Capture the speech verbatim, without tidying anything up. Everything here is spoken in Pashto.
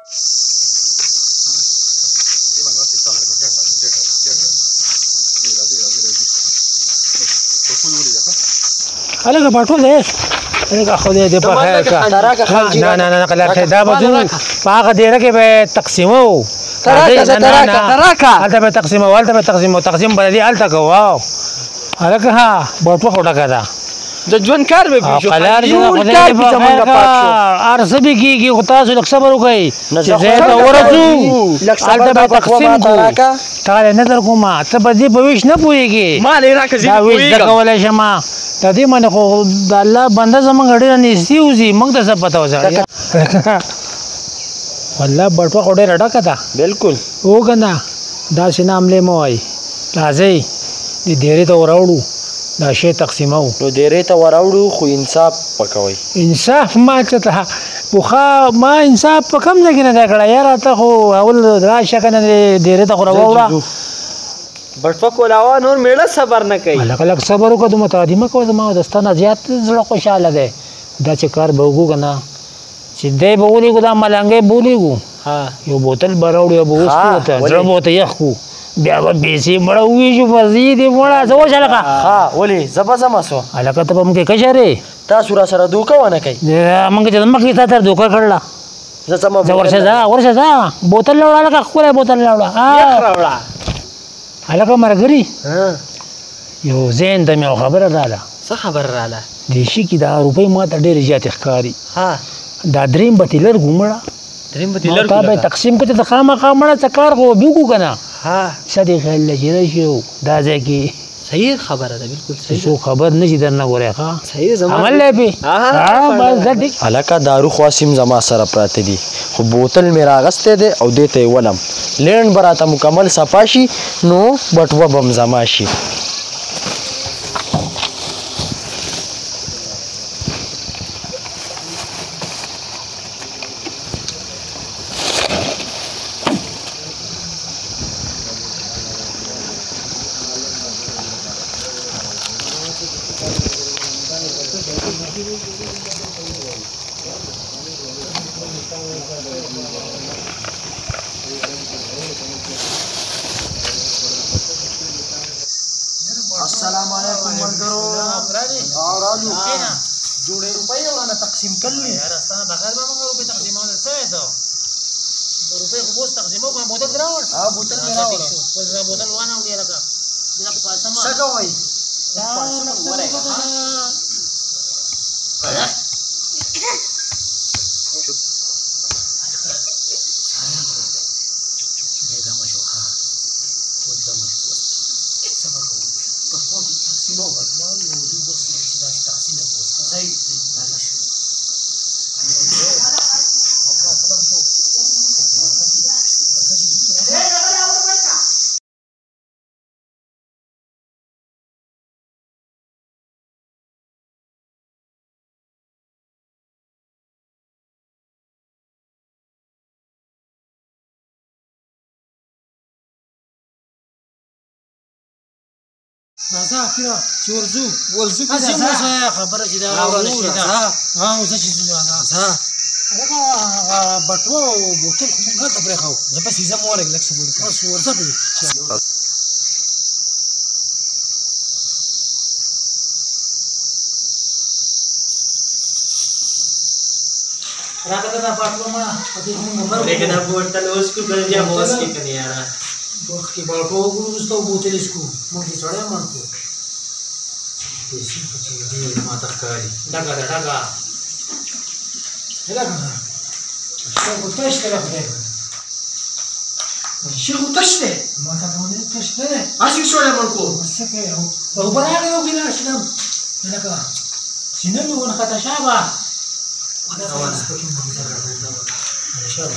هلکه پټو دی هلکه خدای دې په خیر کړه. نه نه نه کله خیر دا به ځو په هغه ډېره کې به تقسیمو هلته به تقسیمو هلته به تقسیمو تقسیم به دې هلته کوو هلکه ها بټوه خو ډکه ده د ژوند کار به پیښو قلار دې خدای دې په خیر کړه هر څه به کېږي خو تاسو لږ صبر وکړئ چې ځای ته ورسو هلته به تقسیم کړو تا نه در کومه ته په دې په ویش نه پوهېږې ما نه راکړه دا ویش زده کولی شم د دې باندې خو د الله بنده زموږ ډېره نږدې وځي موږ ته څه پته وځه والله بټوه خو ډېره ډکه ده بالکل هو که نه داسې نه حملې مه وایي راځئ دې ډېرې ته وراوړو دا شی تقسیموو نو ډېرې ته وراوړو خو انصاف وکوئ انصاف ما ته ته پخوا ما انصاف په کوم ځای کې نه دی کړی یاره ته خو اول راشه که نه ډېرې ته خو راوړه بټوه کولاوه نور میړه صبر نه کوي هلکه لږ صبر وکړه دومره تعدي مه کوه زما د ستا نه زیات زړه خوشحاله دی دا چې کار به وکړو که نه چې دی به ولېږو دا ملنګی به ولېږو یو بوتل به راوړو یا به وڅښو ورته زړه به ورته یخ کړو بیا به پیسې مړه وویشو فرضي دې مړه څه وش هلکه ولې زه به ځمه سو هلکه ته به مونږ کې کشر یې تاسو را سره دوکه ونه کوئ مونږ چې مخکې تا سره دوکه کړله زه ځمه زه ورشه ځه ورشه ځه بوتل راوړه هلکه ښکلی بوتل راوړه هلکه ملګري یو ذهن ته مې یو خبره راله څه خبره راله دې شي کې دا روپۍ ما ته ډېرې زیاتې ښکاري ها دا درېیم به تیلر ګو مړه درېیم به تیلر تا به تقسیم کړې ته خامخا مړه څه کار خو به وکړو که نه ها څه دې خیال دی چې راشو دا ځای کې صحیح خبره ده بالکل صحیح څوک خبر نه شي در نه ګورې ښه صحیح زما عمل دی پې هلکه دارو خو سیم زما سره پراته دي خو بوتل مې راغستی دی او دې ته یې ولم لینډ به راته مکمل صفا شي نو بټوه به م زما شي السلام علیکم ملګرو او رالو جوړې روپۍ وړاندې تقسیم کړلې یاره ستا بغیر به موږ روپۍ تقسیمول څه وې ته روپۍ خو اوس تقسیمو کړم بوتل دې راوړ ها بوتل مې راوړه بس دا بوتل وانه وړې لکه څه کوئ راځه اخیره چې ورځو ورځو کې راځه خبره چې دا راوړل شي دا ها اوس چې ځو راځه هغه بټوه او بوتل خو موږ هلته پرېښو زه پسې ځم ورګ لږ څه بس ورځه پرې راکړه دا بټوه ما लेकिन अब बोतल उसको कर दिया बॉस की कनी यार बॉस की बाटो उसको बोतल इसको मुझे चढ़ा मन को ऐसी कुछ दे माता कारी डगा डगा هلا كذا شو تشتري كذا شو تشتري ما تقولي تشتري عشان شو اللي مركو بس كده هو برا له كده عشان هلا كذا سينما وانا خدت شابه وانا وانا سبكين ما بتقدر شابه